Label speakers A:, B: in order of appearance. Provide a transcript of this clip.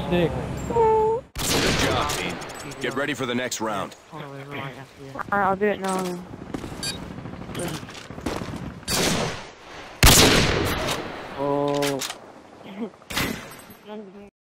A: stick.
B: Good job, team. Get ready for the next round.
C: Alright, I'll do it now. Oh.